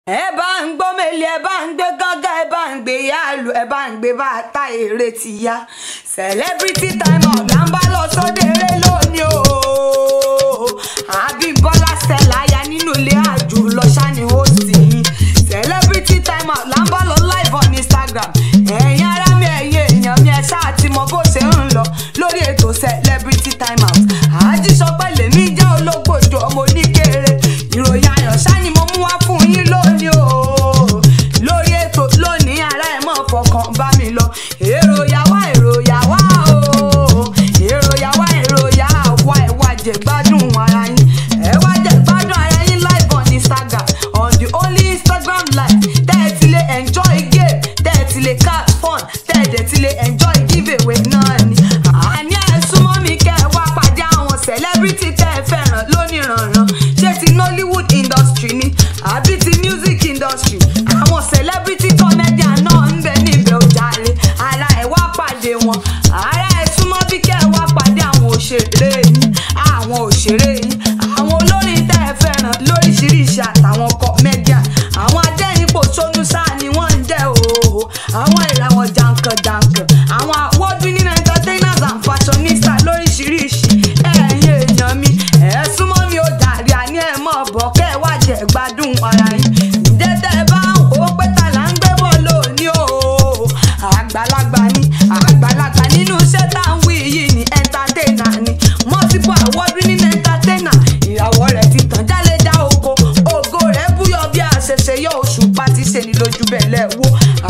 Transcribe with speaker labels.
Speaker 1: ẹ bá ń gbọ́ mélé ẹ bá ń gbé gángan ẹ bá ń gbé yálù ẹ bá ń gbé bàtà èrè ti yá celebrity time out là ń bá lọ sóde eré lónìí o Abímbọ́lá Stella aya nínú ilé àjò lọ ṣáni ó sì yín celebrity time out là ń bá lọ live on Instagram ẹ̀yin ará mi ẹ̀yin èèyàn mi ẹ ṣáà ti mọ bó ṣe ń lọ lórí ètò celebrity time out Àjíṣọpẹ́ lèmi jẹ́ ológbòjò ọmọ oníkéré ìròyìn ayọ̀ ṣáni mo mú wá fún yín lónìí o lórí ètò lónìí ará ẹ̀ mọ̀ fọkàn bá mi lọ èrò yà wá o èrò yà wá ẹ̀ wá jẹ gbádùn ara yín ẹ̀ wá jẹ gbádùn ara yín live on Instagram on the only Instagram live tẹ́ ẹ ti lè enjoy game tẹ́ ẹ ti lè catch fun tẹ́ ẹ dẹ̀ ti lè enjoy giveaway náà ni àní ẹ̀ súnmọ́ mi kẹ́ ẹ wá pàdé àwọn celebrity tẹ́ ẹ fẹ́ràn lóníranran ṣé ti Nollywood industry ni àbí ti music industry àwọn celebrity comedian náà ń bẹ níbẹ̀ òjàre ara ẹ̀ wá pàdé wọn ara ẹ̀ súnmọ́ bí kẹ́ ẹ wá pàdé àwọn òṣèré yín àwọn olórin tẹ́ ẹ fẹ́ràn lóríṣiríṣi àtàwọn comedian àwọn adẹ́rìnpòṣónú sáà ni wọ́n ń jẹ́ o àwọn ìràwọ̀ jàǹkànjàǹkàn àwọn award-winning entertainers and fashionistas lóríṣiríṣi ẹ̀yin èèyàn mi ẹ̀ súnmọ́ mi ó jàre àní ẹ̀ mọ̀ bọ̀ kẹ́ ẹ wá jẹ gbádùn ara yín ǹjẹ́ tẹ́ ẹ bá ń wò ó pé ta là ń gbé bọ̀ lónìí o àgbàlagbà nínú iṣẹ́ tá à ń wí yìí ni entertainer ni multiple award-winning entertainer ìràwọ̀ rẹ̀ ti tàn jálẹ̀ já oko ògo rẹ̀ búyọ bí àṣẹ̀ṣẹ̀ yọ Òṣùpá ti ṣe ní lójú bẹ̀lẹ̀ wo